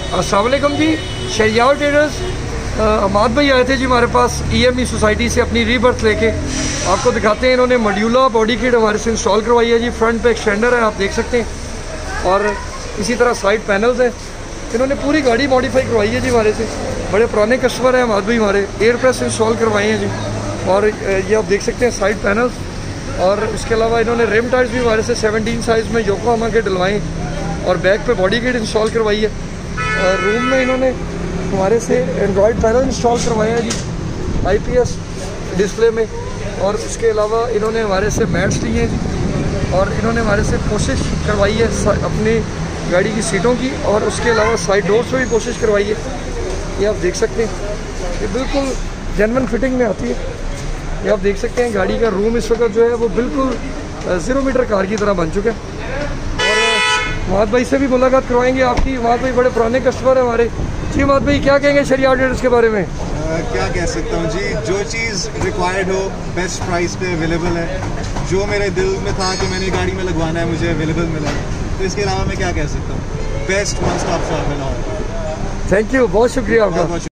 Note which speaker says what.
Speaker 1: अस्सलाम वालेकुम जी। शरियार ट्रेडर्स अहमद भाई आए थे जी हमारे पास EME सोसाइटी से अपनी रीबर्थ लेके। आपको दिखाते हैं, इन्होंने मॉड्यूला बॉडी किट हमारे से इंस्टॉल करवाई है जी। फ्रंट पे एक्सटेंडर है, आप देख सकते हैं, और इसी तरह साइड पैनल्स हैं। इन्होंने पूरी गाड़ी मॉडिफाई करवाई है जी हमारे से। बड़े पुराने कस्टमर हैं अहमद भाई हमारे। एयर प्रेस इंस्टॉल करवाए हैं जी, और ये आप देख सकते हैं साइड पैनल्स। और इसके अलावा इन्होंने रिम टायर्स भी हमारे से 17 साइज़ में योकोहामा के डलवाएँ, और बैक पे बॉडी किट इंस्टॉल करवाई है। और रूम में इन्होंने हमारे से एंड्रॉयड पैनल इंस्टॉल करवाए हैं जी IPS डिस्प्ले में। और उसके अलावा इन्होंने हमारे से मैट्स लिए हैं जी, और इन्होंने हमारे से कोशिश करवाई है अपनी गाड़ी की सीटों की, और उसके अलावा साइड डोर्स में भी कोशिश करवाई है। ये आप देख सकते हैं, ये बिल्कुल जेन्युइन फिटिंग में आती है। ये आप देख सकते हैं गाड़ी का रूम इस वक्त जो है वो बिल्कुल 0 मीटर कार की तरह बन चुका है। अहमद भाई से भी मुलाकात करवाएंगे आपकी। अहमद भाई बड़े पुराने कस्टमर हैं हमारे जी। अहमद भाई क्या कहेंगे शरियार ट्रेडर्स के बारे में?
Speaker 2: क्या कह सकता हूँ जी, जो चीज़ रिक्वायर्ड हो बेस्ट प्राइस पे अवेलेबल है। जो मेरे दिल में था कि मैंने गाड़ी में लगवाना है, मुझे अवेलेबल मिला है। तो इसके अलावा मैं क्या कह सकता हूँ, बेस्ट वन स्टॉप शॉप है ना।
Speaker 1: थैंक यू, बहुत शुक्रिया आपका।